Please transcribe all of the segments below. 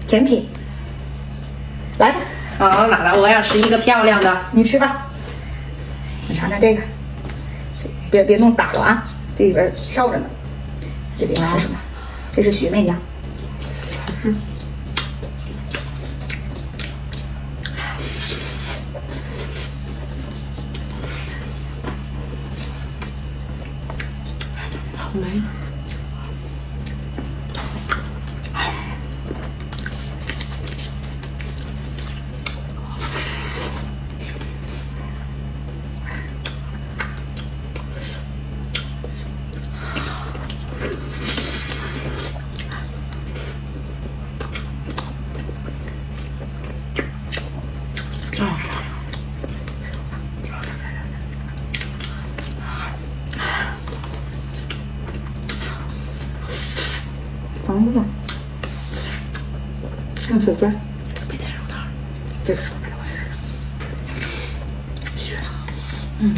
甜品。来吧， 好，姥姥，我要吃一个漂亮的。 你吃吧。你尝尝这个，别弄打了啊，这里边翘着呢。这里边是什么？这是雪媚娘。 好美。 尝不尝？看水分， 别带肉汤， 这个是我的血糖。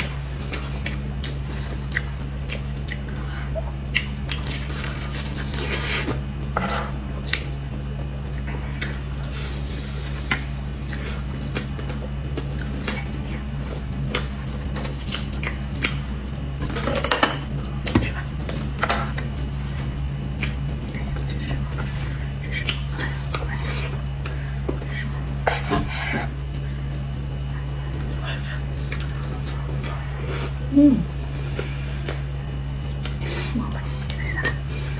磨磨唧唧的。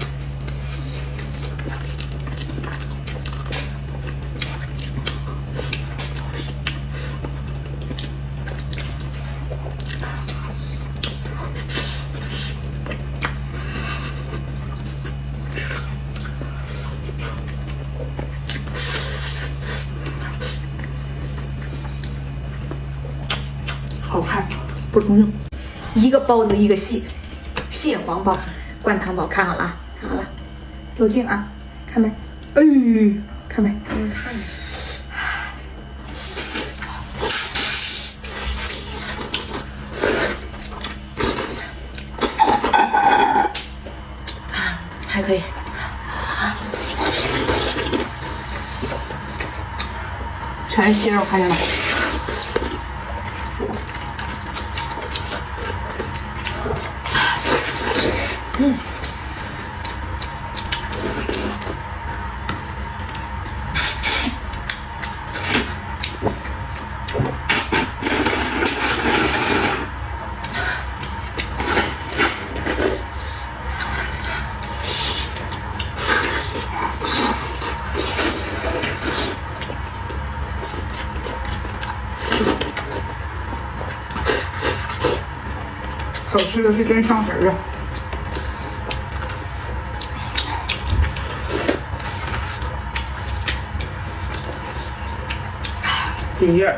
好看，不中用。一个包子一个蟹黄包，灌汤包，看好了啊，看好了，漏镜啊，看没？哎，看没？ 看。还可以。 全是蟹肉，看见了？好吃的是真上神啊！ 紧劲儿。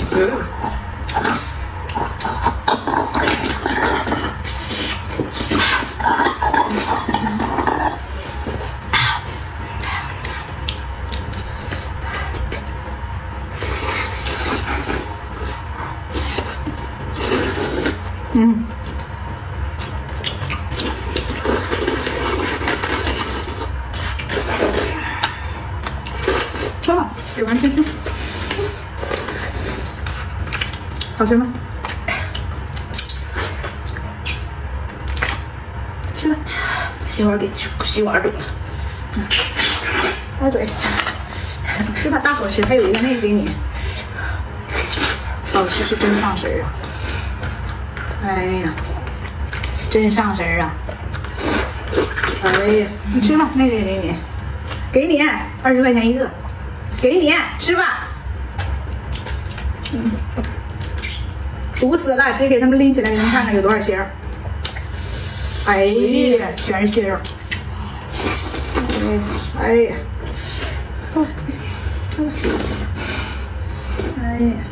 吃吧，给完吃吃。好吃吗？吃吧， 媳妇儿给洗碗堵了。 插嘴。吃吧，大伙吃。还有一个那个给你。好吃是真上神啊！哎呀，真上神啊！哎呀，你吃吧，那个也给你，给你20块钱一个，给你吃吧。堵死了，谁给他们拎起来？给他们看看有多少馅儿？哎呀，全是蟹肉。哎呀，哎呀。